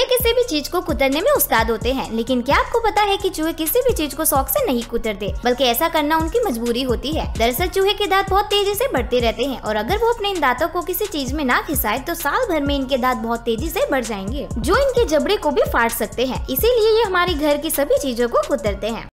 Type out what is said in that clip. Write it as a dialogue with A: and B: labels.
A: किसी भी चीज को कुतरने में उस्ताद होते हैं, लेकिन क्या आपको पता है कि चूहे किसी भी चीज को शौक से नहीं कुतरते, बल्कि ऐसा करना उनकी मजबूरी होती है। दरअसल चूहे के दांत बहुत तेजी से बढ़ते रहते हैं और अगर वो अपने इन दांतों को किसी चीज में ना घिसाए तो साल भर में इनके दांत बहुत तेजी से बढ़ जाएंगे, जो इनके जबड़े को भी फाड़ सकते हैं। इसीलिए ये हमारे घर की सभी चीजों को कुतरते हैं।